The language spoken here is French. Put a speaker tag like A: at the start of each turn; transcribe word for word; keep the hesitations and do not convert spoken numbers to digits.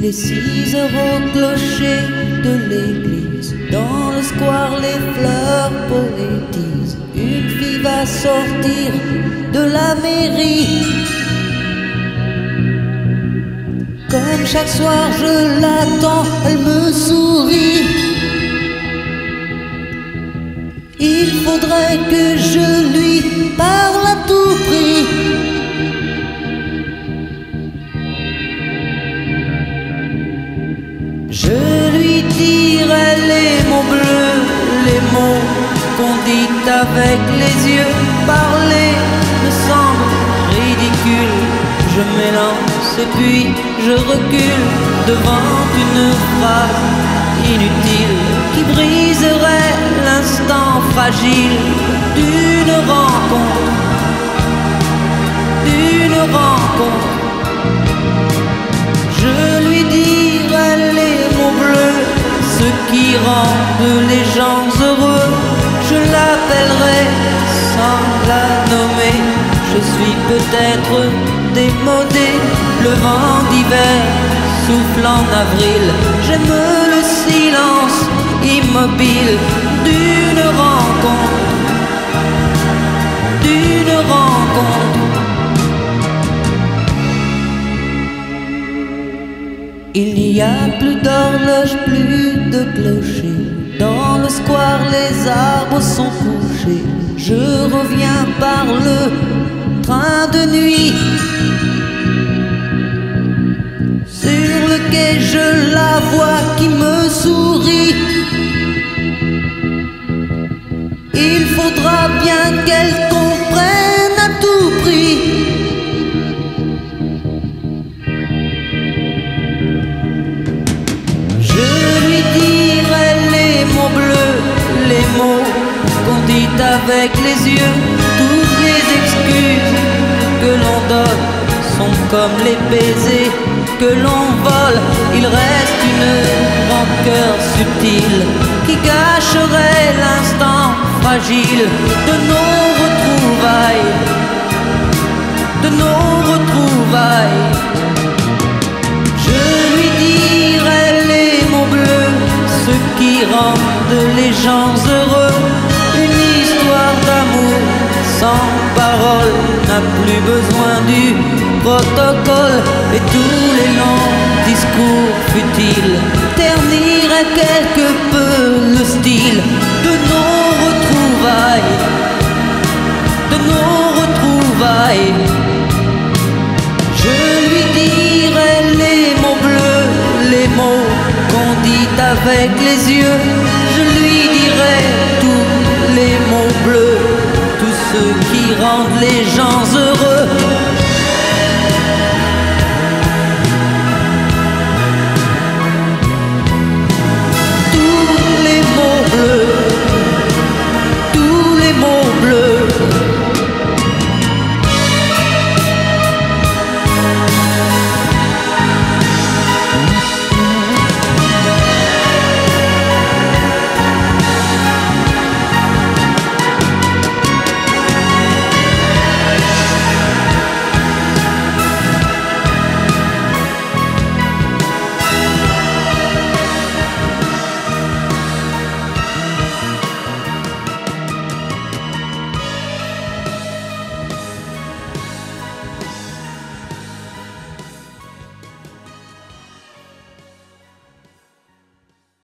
A: Les six heures au clocher de l'église, dans le square les fleurs poétisent. Une fille va sortir de la mairie. Comme chaque soir je l'attends, elle me sourit. Il faudrait que je lui parle à tout prix. Je lui dirai les mots bleus, les mots qu'on dit avec les yeux. Parler me semble ridicule. Je m'élance et puis je recule devant une phrase inutile qui briserait l'instant fragile d'une rencontre, d'une rencontre. Je lui dirai les mots bleus, ce qui rendent les gens heureux. Je l'appellerai sans la nommer. Je suis peut-être démodé, le vent d'hiver souffle en avril. J'aime le silence immobile d'une rencontre, d'une rencontre. Il n'y a plus d'horloge, plus de clocher. Dans le square les arbres sont couchés. Je reviens par le train de nuit. Sur le quai je la vois qui me sourit. Il faudra bien qu'elle comprenne à tout prix. Je lui dirai les mots bleus, les mots qu'on dit avec les yeux. Toutes les excuses que l'on donne sont comme les baisers que l'on vole. Il reste une rancœur subtile qui cacherait l'instant fragile de nos retrouvailles, de nos retrouvailles. Je lui dirai les mots bleus, ce qui rendent les gens heureux. Une histoire d'amour sans parole n'a plus besoin du protocole. Et tous les longs discours futiles terniraient quelque peu le style de nos retrouvailles, de nos retrouvailles. Je lui dirai les mots bleus, les mots qu'on dit avec les yeux. Je lui dirai tous les mots bleus, tous ceux qui rendent les gens heureux.